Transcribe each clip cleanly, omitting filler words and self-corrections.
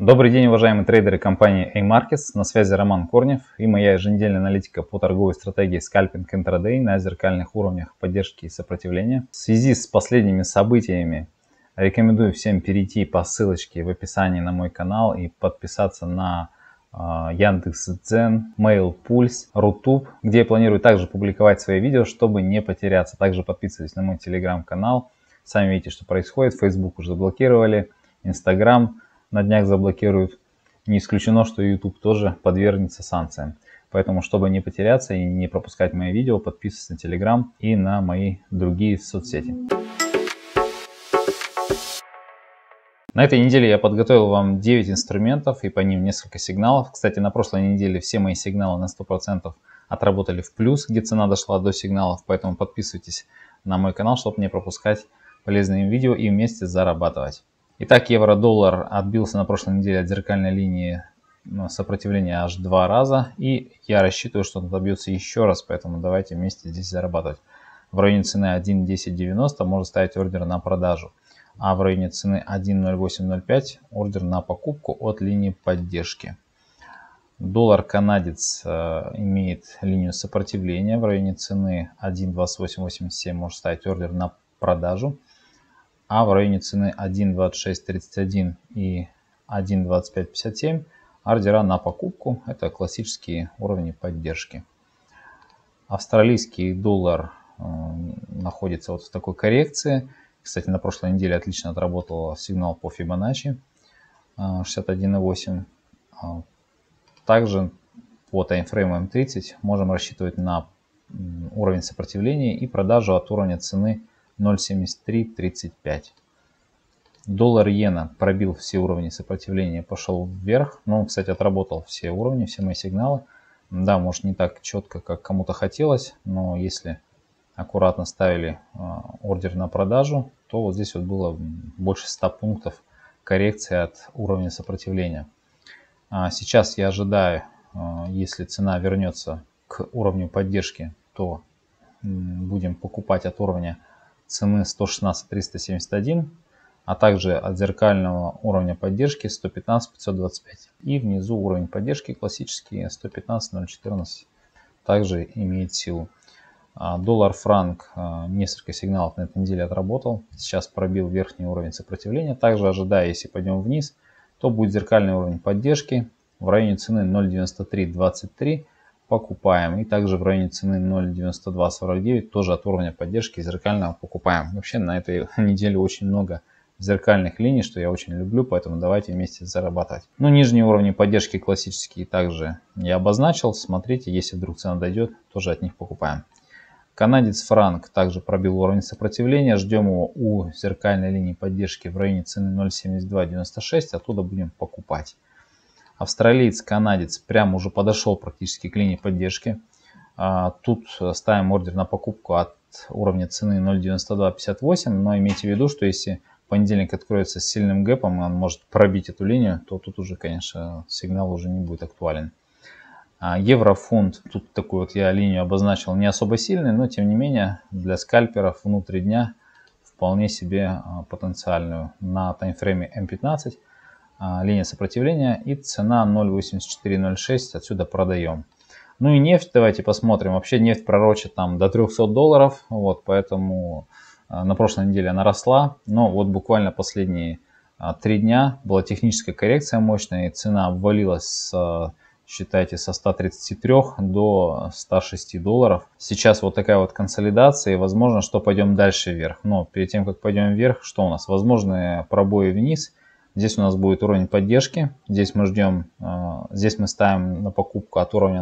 Добрый день, уважаемые трейдеры компании A-Markets. На связи Роман Корнев и моя еженедельная аналитика по торговой стратегии скальпинг интрадей на зеркальных уровнях поддержки и сопротивления. В связи с последними событиями рекомендую всем перейти по ссылочке в описании на мой канал и подписаться на Яндекс.Дзен, Mail.Pulse, Рутуб, где я планирую также публиковать свои видео, чтобы не потеряться. Также подписывайтесь на мой телеграм-канал. Сами видите, что происходит. Facebook уже заблокировали, Instagram на днях заблокируют. Не исключено, что YouTube тоже подвергнется санкциям. Поэтому, чтобы не потеряться и не пропускать мои видео, подписывайтесь на Telegram и на мои другие соцсети. На этой неделе я подготовил вам 9 инструментов и по ним несколько сигналов. Кстати, на прошлой неделе все мои сигналы на 100% отработали в плюс, где цена дошла до сигналов. Поэтому подписывайтесь на мой канал, чтобы не пропускать полезные видео и вместе зарабатывать. Итак, евро-доллар отбился на прошлой неделе от зеркальной линии сопротивления аж 2 раза. И я рассчитываю, что он отобьется еще раз, поэтому давайте вместе здесь зарабатывать. В районе цены 1.1090 можно ставить ордер на продажу, а в районе цены 1.0805 ордер на покупку от линии поддержки. Доллар-канадец имеет линию сопротивления в районе цены 1.2887 можно ставить ордер на продажу. А в районе цены 1.2631 и 1.2557 ордера на покупку. Это классические уровни поддержки. Австралийский доллар находится вот в такой коррекции. Кстати, на прошлой неделе отлично отработал сигнал по Фибоначчи 61.8. Также по таймфрейму М30 можем рассчитывать на уровень сопротивления и продажу от уровня цены 0.7335. Доллар-иена пробил все уровни сопротивления, пошел вверх. Но он, кстати, отработал все уровни, все мои сигналы. Да, может не так четко, как кому-то хотелось, но если аккуратно ставили ордер на продажу, то вот здесь вот было больше 100 пунктов коррекции от уровня сопротивления. Сейчас я ожидаю, если цена вернется к уровню поддержки, то будем покупать от уровня цены 116.371, а также от зеркального уровня поддержки 115.525. И внизу уровень поддержки классический 115.014 также имеет силу. Доллар-франк несколько сигналов на этой неделе отработал. Сейчас пробил верхний уровень сопротивления. Также ожидая, если пойдем вниз, то будет зеркальный уровень поддержки в районе цены 0.9323. Покупаем. И также в районе цены 0.9249 тоже от уровня поддержки зеркального покупаем. Вообще на этой неделе очень много зеркальных линий, что я очень люблю, поэтому давайте вместе зарабатывать. Ну, нижние уровни поддержки классические также я обозначил. Смотрите, если вдруг цена дойдет, тоже от них покупаем. Канадец-франк также пробил уровень сопротивления. Ждем его у зеркальной линии поддержки в районе цены 0.7296. Оттуда будем покупать. Австралиец-канадец прямо уже подошел практически к линии поддержки. Тут ставим ордер на покупку от уровня цены 0.9258. Но имейте в виду, что если понедельник откроется с сильным гэпом, он может пробить эту линию, то тут уже, конечно, сигнал уже не будет актуален. Евро-фунт, тут такую вот я линию обозначил не особо сильный, но тем не менее для скальперов внутри дня вполне себе потенциальную. На таймфрейме М15 линия сопротивления и цена 0.8406, отсюда продаем. Ну и нефть давайте посмотрим. Вообще нефть пророчит там до $300, вот, поэтому на прошлой неделе она росла, но вот буквально последние 3 дня была техническая коррекция мощная, и цена обвалилась считайте, со 133 до 106 долларов. Сейчас вот такая вот консолидация, и возможно, что пойдем дальше вверх. Но перед тем, как пойдем вверх, что у нас? Возможные пробои вниз. Здесь у нас будет уровень поддержки. Здесь мы ждем, здесь мы ставим на покупку от уровня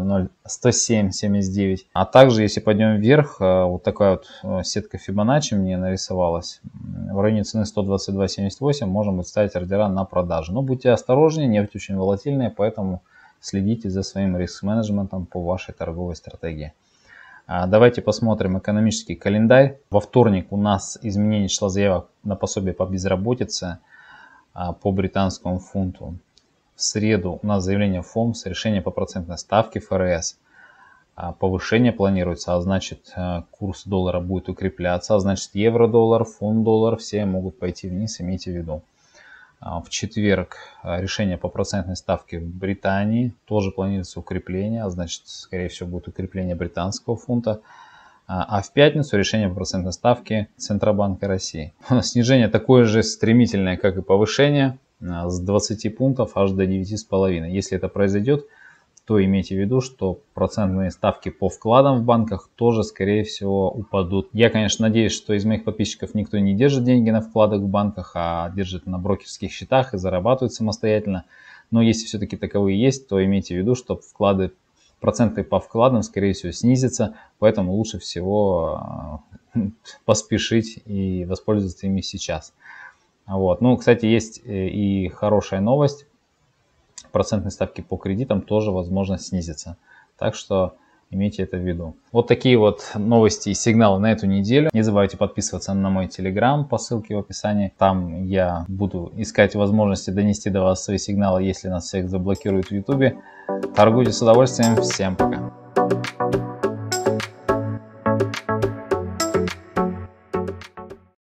107.79. А также, если пойдем вверх, вот такая вот сетка Фибоначчи мне нарисовалась. В районе цены 122.78 можем будет ставить ордера на продажу. Но будьте осторожнее, нефть очень волатильная, поэтому следите за своим риск-менеджментом по вашей торговой стратегии. Давайте посмотрим экономический календарь. Во вторник у нас изменение числа заявок на пособие по безработице по британскому фунту. В среду у нас заявление ФОМС, решение по процентной ставке ФРС. Повышение планируется, а значит курс доллара будет укрепляться, а значит евро-доллар, фунт-доллар все могут пойти вниз, имейте в виду. В четверг решение по процентной ставке в Британии. Тоже планируется укрепление, а значит, скорее всего, будет укрепление британского фунта. А в пятницу решение по процентной ставке Центробанка России. Снижение такое же стремительное, как и повышение, с 20 пунктов аж до 9,5. Если это произойдет, то имейте в виду, что процентные ставки по вкладам в банках тоже, скорее всего, упадут. Я, конечно, надеюсь, что из моих подписчиков никто не держит деньги на вкладах в банках, а держит на брокерских счетах и зарабатывает самостоятельно. Но если все-таки таковые есть, то имейте в виду, что проценты по вкладам, скорее всего, снизятся, поэтому лучше всего поспешить и воспользоваться ими сейчас. Вот. Ну, кстати, есть и хорошая новость. Процентные ставки по кредитам тоже возможно снизиться. Так что имейте это в виду. Вот такие вот новости и сигналы на эту неделю. Не забывайте подписываться на мой телеграм по ссылке в описании. Там я буду искать возможности донести до вас свои сигналы, если нас всех заблокируют в ютубе. Торгуйте с удовольствием. Всем пока.